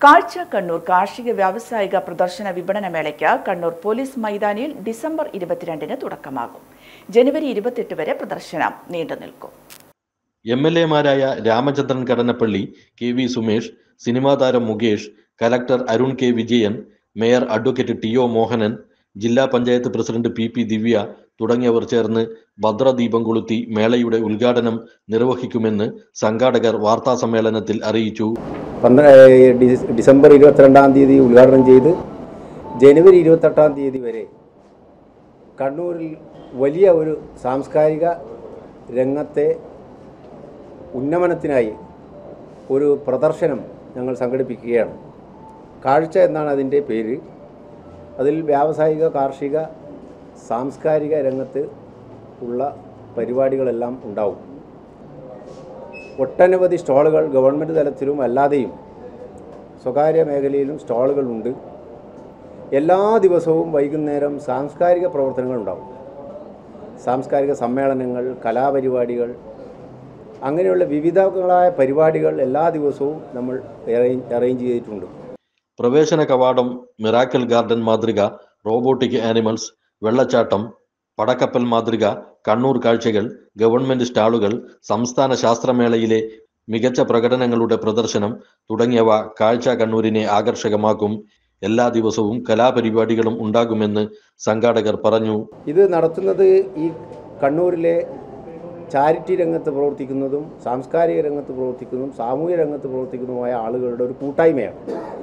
കാഴ്ച കണ്ണൂർ കാർഷിക വ്യാവസായിക പ്രദർശന വിപണന മേളയ്ക്ക് കണ്ണൂർ പോലീസ് മൈതാനിയിൽ ഡിസംബർ 22-ന് തുടക്കമാകും. ജനുവരി 28 വരെ പ്രദർശനം നീണ്ടുനിൽക്കും. എംഎൽഎമാരായ Ramachandran Kadannappally, K V Sumesh, cinema താരം Mukesh, collector Arun K Vijayan, mayor advocate T O Mohanan, ജില്ലാ പഞ്ചായത്ത് പ്രസിഡന്റ് പി ദിവ്യ തുടങ്ങിയവർ ചേർന്ന് ഭദ്രദീപം കൊളുത്തി മേളയുടെ ഉദ്ഘാടനം നിർവഹിക്കുമെന്ന് സംഘാടകർ വാർത്താസമ്മേളനത്തിൽ അറിയിച്ചു. ഡിസംബർ 22-ാം തീയതി ഉദ്ഘാടനം ചെയ്ത് ജനുവരി 28-ാം തീയതി വരെ കണ്ണൂരിൽ വലിയ ഒരു സാംസ്കാരിക രംഗത്തെ ഉന്നമനത്തിനായി ഒരു പ്രദർശനം ഞങ്ങൾ സംഘടിപ്പിക്കുകയാണ്. കാഴ്ച എന്നാണ് അതിൻ്റെ പേര്. അതിൽ വ്യാവസായിക, കാർഷിക, സാംസ്കാരിക രംഗത്ത് ഉള്ള പരിപാടികളെല്ലാം ഉണ്ടാവും. ഒട്ടനവധി സ്റ്റാളുകൾ ഗവൺമെൻറ് തലത്തിലും അല്ലാതെയും സ്വകാര്യ മേഖലയിലും സ്റ്റാളുകളുണ്ട്. എല്ലാ ദിവസവും വൈകുന്നേരം സാംസ്കാരിക പ്രവർത്തനങ്ങളുണ്ടാവും. സാംസ്കാരിക സമ്മേളനങ്ങൾ, കലാപരിപാടികൾ, അങ്ങനെയുള്ള വിവിധങ്ങളായ പരിപാടികൾ എല്ലാ ദിവസവും നമ്മൾ അറേഞ്ച് ചെയ്തിട്ടുണ്ട്. പ്രവേശന കവാടം, മിറാക്കിൾ ഗാർഡൻ മാതൃക, റോബോട്ടിക് ആനിമൽസ്, വെള്ളച്ചാട്ടം, പടക്കപ്പൽ മാതൃക, കണ്ണൂർ കാഴ്ചകൾ, ഗവൺമെന്റ് സ്റ്റാളുകൾ, സംസ്ഥാന ശാസ്ത്രമേളയിലെ മികച്ച പ്രകടനങ്ങളുടെ പ്രദർശനം തുടങ്ങിയവ കാഴ്ച കണ്ണൂരിനെ ആകർഷകമാക്കും. എല്ലാ ദിവസവും കലാപരിപാടികളും ഉണ്ടാകുമെന്ന് സംഘാടകർ പറഞ്ഞു. ഇത് നടത്തുന്നത് ഈ കണ്ണൂരിലെ ചാരിറ്റി രംഗത്ത് പ്രവർത്തിക്കുന്നതും സാംസ്കാരിക രംഗത്ത് പ്രവർത്തിക്കുന്നതും സാമൂഹ്യ രംഗത്ത് പ്രവർത്തിക്കുന്നതുമായ ആളുകളുടെ ഒരു കൂട്ടായ്മയാണ്.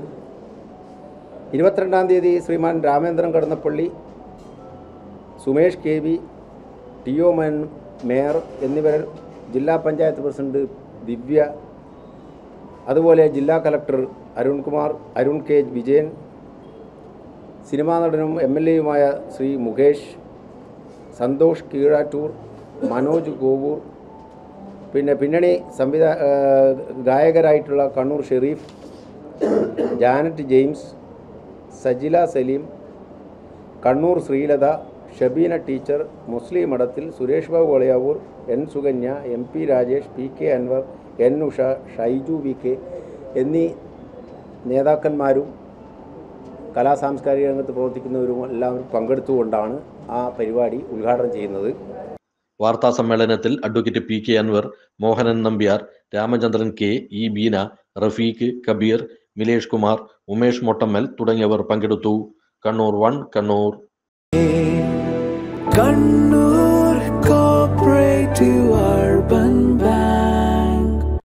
22-ാം തീയതി Sriman Ramachandran Kadannappally, Sumesh K V, T O mayor എന്നിവർ, ജില്ലാ പഞ്ചായത്ത് പ്രസിഡന്റ് ദിവ്യ, അതുപോലെ ജില്ലാ collector Arun K Vijayan, cinema നടനും എംഎൽഎയുമായ ശ്രീ മുകേഷ്, സന്തോഷ് കീഴാറ്റൂർ, മനോജ് കോവൂർ, പിന്നെ പിന്നണി ഗായകരായിട്ടുള്ള Kannur Shareef, Janet James, Sajila Saleem, Kannur Sreelatha, Shabeena teacher, Muslim Madathil, Suresh Babu Valayavoor, N Sukanya, M P Rajesh, P K Anwar, N Usha, Shaiju V K എന്നീ നേതാക്കന്മാരും കലാ സാംസ്കാരിക രംഗത്ത് പ്രവർത്തിക്കുന്നവരും എല്ലാവരും പങ്കെടുത്തുകൊണ്ടാണ് ആ പരിപാടി ഉദ്ഘാടനം ചെയ്യുന്നത്. വാർത്താ സമ്മേളനത്തിൽ advocate P K Anwar, Mohanan Nambiar, Ramachandran K, E Beena, Rafeeq, Kabeer, Milesh Kumar, Umesh Mottammal തുടങ്ങിയവർ പങ്കെടുത്തു. കണ്ണൂർ 1 കണ്ണൂർ.